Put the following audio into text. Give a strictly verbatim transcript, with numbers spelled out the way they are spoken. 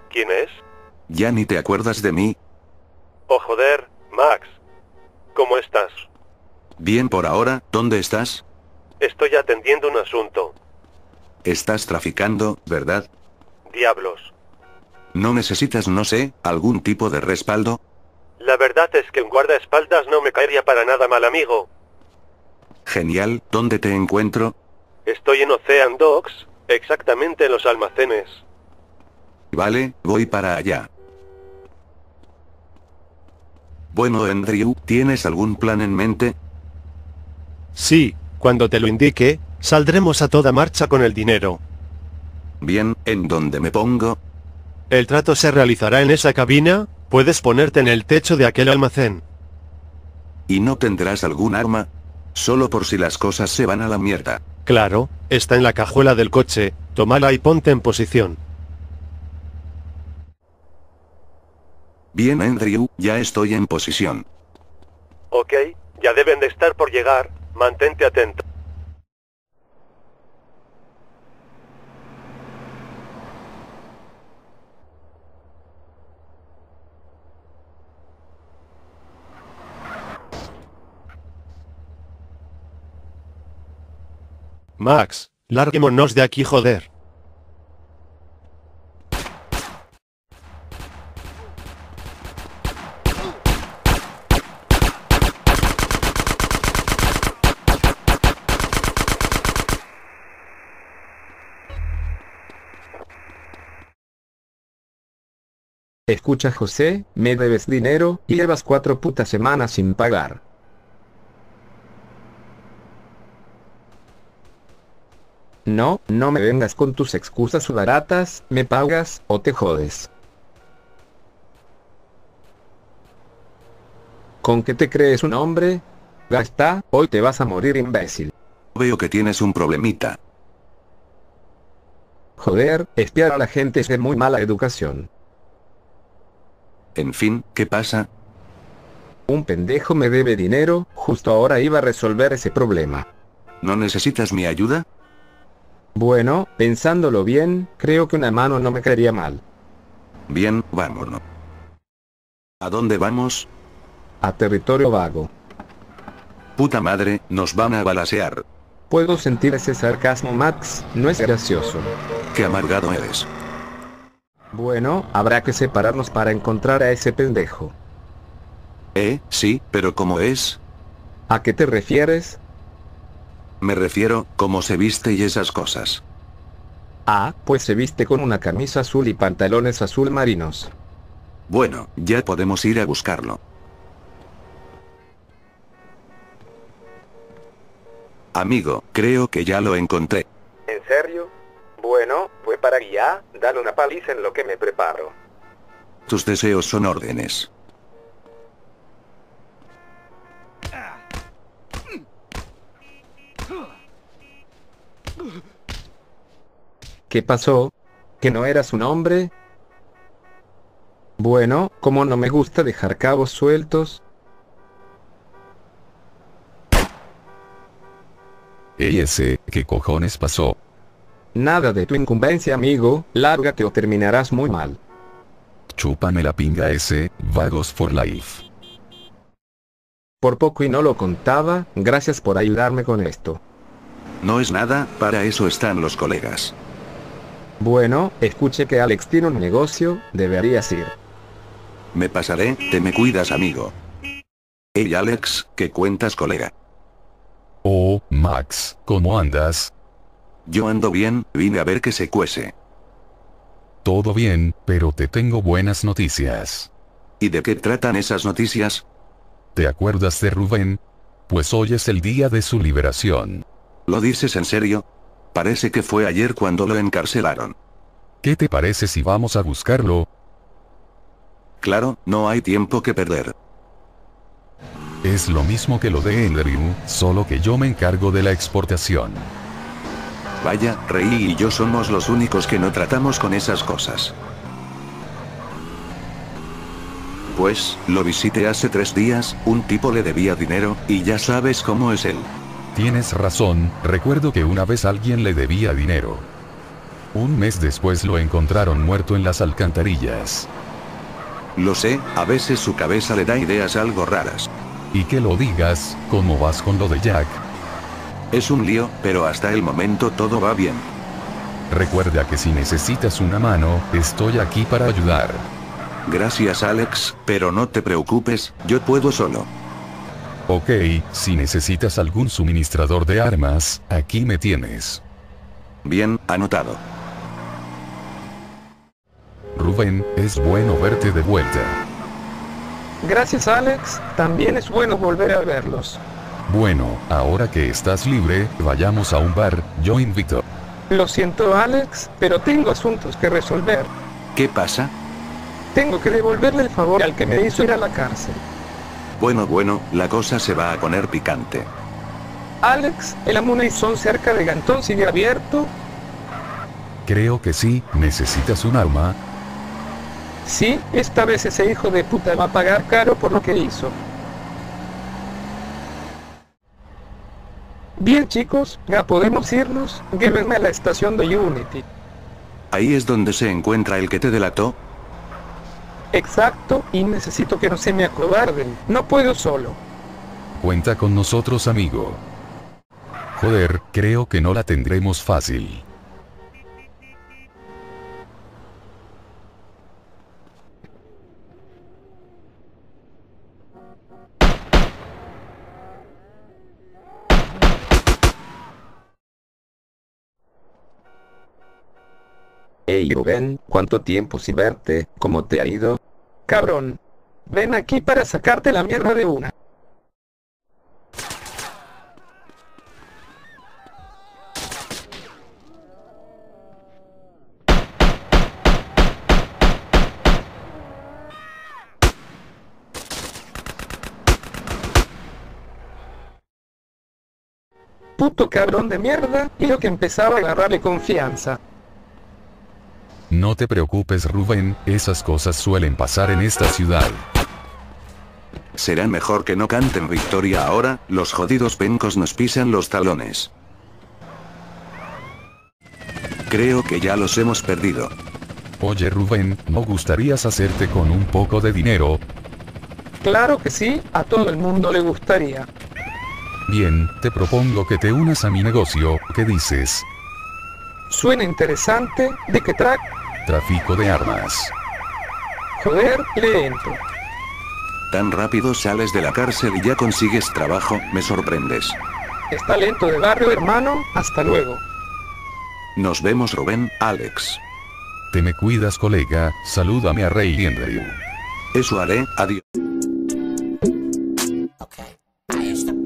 ¿Quién es? ¿Ya ni te acuerdas de mí? Oh joder, Max. ¿Cómo estás? Bien por ahora, ¿dónde estás? Estoy atendiendo un asunto. Estás traficando, ¿verdad? Diablos. ¿No necesitas, no sé, algún tipo de respaldo? La verdad es que un guardaespaldas no me caería para nada mal, amigo. Genial, ¿dónde te encuentro? Estoy en Ocean Docks, exactamente en los almacenes. Vale, voy para allá. Bueno, Andrew, ¿tienes algún plan en mente? Sí, cuando te lo indique, saldremos a toda marcha con el dinero. Bien, ¿en dónde me pongo? El trato se realizará en esa cabina, puedes ponerte en el techo de aquel almacén. ¿Y no tendrás algún arma? Solo por si las cosas se van a la mierda. Claro, está en la cajuela del coche, tómala y ponte en posición. Bien, Andrew, ya estoy en posición. Ok, ya deben de estar por llegar, mantente atento. Max, larguémonos de aquí, joder. Escucha, José, me debes dinero y llevas cuatro putas semanas sin pagar. No, no me vengas con tus excusas baratas, me pagas o te jodes. ¿Con qué te crees un hombre? Gasta, hoy te vas a morir, imbécil. Veo que tienes un problemita. Joder, espiar a la gente es de muy mala educación. En fin, ¿qué pasa? Un pendejo me debe dinero, justo ahora iba a resolver ese problema. ¿No necesitas mi ayuda? Bueno, pensándolo bien, creo que una mano no me caería mal. Bien, vámonos. ¿A dónde vamos? A territorio vago. Puta madre, nos van a balacear. Puedo sentir ese sarcasmo, Max, no es gracioso. Qué amargado eres. Bueno, habrá que separarnos para encontrar a ese pendejo. Eh, sí, pero ¿cómo es? ¿A qué te refieres? Me refiero, cómo se viste y esas cosas. Ah, pues se viste con una camisa azul y pantalones azul marinos. Bueno, ya podemos ir a buscarlo. Amigo, creo que ya lo encontré. ¿En serio? Bueno, pues para allá, dale una paliza en lo que me preparo. Tus deseos son órdenes. ¿Qué pasó? ¿Que no eras un hombre? Bueno, como no me gusta dejar cabos sueltos. Ey, ese, ¿qué cojones pasó? Nada de tu incumbencia, amigo, lárgate o terminarás muy mal. Chúpame la pinga ese, vagos for life. Por poco y no lo contaba, gracias por ayudarme con esto. No es nada, para eso están los colegas. Bueno, escuché que Alex tiene un negocio, deberías ir. Me pasaré, te me cuidas, amigo. Hey Alex, ¿qué cuentas, colega? Oh, Max, ¿cómo andas? Yo ando bien, vine a ver que se cuece. Todo bien, pero te tengo buenas noticias. ¿Y de qué tratan esas noticias? ¿Te acuerdas de Rubén? Pues hoy es el día de su liberación. ¿Lo dices en serio? Parece que fue ayer cuando lo encarcelaron. ¿Qué te parece si vamos a buscarlo? Claro, no hay tiempo que perder. Es lo mismo que lo de Andrew, solo que yo me encargo de la exportación. Vaya, Rey y yo somos los únicos que no tratamos con esas cosas. Pues, lo visité hace tres días, un tipo le debía dinero, y ya sabes cómo es él. Tienes razón, recuerdo que una vez alguien le debía dinero. Un mes después lo encontraron muerto en las alcantarillas. Lo sé, a veces su cabeza le da ideas algo raras. Y que lo digas, ¿cómo vas con lo de Jack? Es un lío, pero hasta el momento todo va bien. Recuerda que si necesitas una mano, estoy aquí para ayudar. Gracias Alex, pero no te preocupes, yo puedo solo. Ok, si necesitas algún suministrador de armas, aquí me tienes. Bien, anotado. Rubén, es bueno verte de vuelta. Gracias Alex, también es bueno volver a verlos. Bueno, ahora que estás libre, vayamos a un bar, yo invito. Lo siento Alex, pero tengo asuntos que resolver. ¿Qué pasa? Tengo que devolverle el favor al que me hizo ir a la cárcel. Bueno bueno, la cosa se va a poner picante. Alex, ¿el Ammunition cerca de Gantón sigue abierto? Creo que sí, ¿necesitas un arma? Sí, esta vez ese hijo de puta va a pagar caro por lo que hizo. Bien chicos, ya podemos irnos, llévenme a la estación de Unity. ¿Ahí es donde se encuentra el que te delató? Exacto, y necesito que no se me acobarden, no puedo solo. Cuenta con nosotros amigo. Joder, creo que no la tendremos fácil. Hey Rubén, ¿cuánto tiempo sin verte? ¿Cómo te ha ido? Cabrón. Ven aquí para sacarte la mierda de una. Puto cabrón de mierda, y yo que empezaba a agarrarle confianza. No te preocupes Rubén, esas cosas suelen pasar en esta ciudad. Será mejor que no canten victoria ahora, los jodidos pencos nos pisan los talones. Creo que ya los hemos perdido. Oye Rubén, ¿no gustarías hacerte con un poco de dinero? Claro que sí, a todo el mundo le gustaría. Bien, te propongo que te unas a mi negocio, ¿qué dices? Suena interesante, ¿de qué track? Tráfico de armas. Joder, le entro. Tan rápido sales de la cárcel y ya consigues trabajo, me sorprendes. Está lento de barrio hermano, hasta luego. Nos vemos Rubén, Alex. Te me cuidas colega, salúdame a Rey y Andrew. Eso haré, adiós. Okay, I used to